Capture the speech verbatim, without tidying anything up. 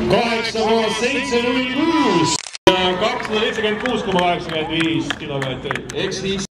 kaheksa koma seitse null kuus. kakssada seitsekümmend kuus koma kaheksakümmend viis kilomeetrit. Ehk siis